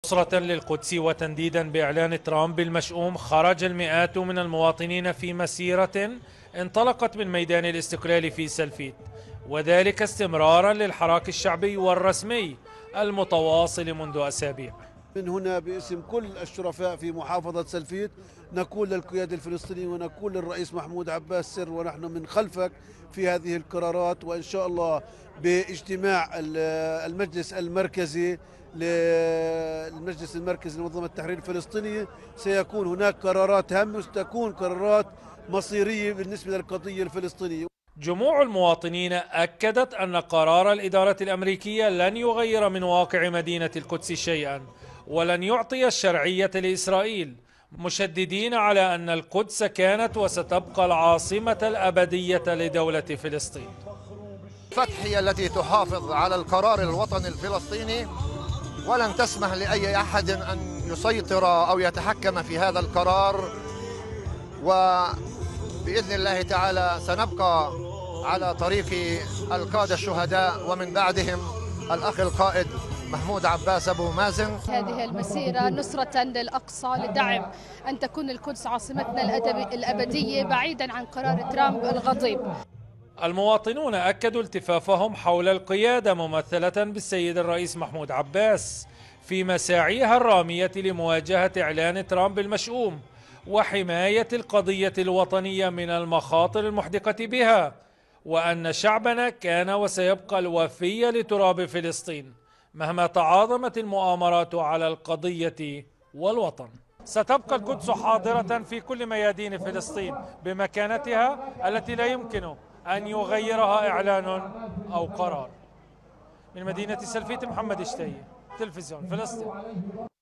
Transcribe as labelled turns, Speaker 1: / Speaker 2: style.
Speaker 1: نصرة للقدس وتنديدا بإعلان ترامب المشؤوم، خرج المئات من المواطنين في مسيرة انطلقت من ميدان الاستقلال في سلفيت، وذلك استمرارا للحراك الشعبي والرسمي المتواصل منذ أسابيع.
Speaker 2: من هنا باسم كل الشرفاء في محافظة سلفيت نقول للقيادة الفلسطينية ونقول للرئيس محمود عباس سر ونحن من خلفك في هذه القرارات، وإن شاء الله باجتماع المجلس المركزي لمنظمة التحرير الفلسطيني سيكون هناك قرارات هامة وستكون قرارات مصيرية بالنسبة للقضية الفلسطينية.
Speaker 1: جموع المواطنين أكدت أن قرار الإدارة الأمريكية لن يغير من واقع مدينة القدس شيئا ولن يعطي الشرعية لإسرائيل، مشددين على أن القدس كانت وستبقى العاصمة الأبدية لدولة فلسطين.
Speaker 3: فتح هي التي تحافظ على القرار الوطني الفلسطيني، ولن تسمح لأي أحد أن يسيطر أو يتحكم في هذا القرار، وبإذن الله تعالى سنبقى على طريق القادة الشهداء ومن بعدهم الأخ القائد محمود عباس أبو مازن.
Speaker 4: هذه المسيرة نصرة للأقصى لدعم أن تكون القدس عاصمتنا الأبدية بعيدا عن قرار ترامب الغضيب.
Speaker 1: المواطنون أكدوا التفافهم حول القيادة ممثلة بالسيد الرئيس محمود عباس في مساعيها الرامية لمواجهة إعلان ترامب المشؤوم وحماية القضية الوطنية من المخاطر المحدقة بها، وأن شعبنا كان وسيبقى الوفي لتراب فلسطين مهما تعاظمت المؤامرات على القضية والوطن. ستبقى القدس حاضرة في كل ميادين فلسطين بمكانتها التي لا يمكن أن يغيرها إعلان أو قرار. من مدينة سلفيت، محمد اشتهي، تلفزيون فلسطين.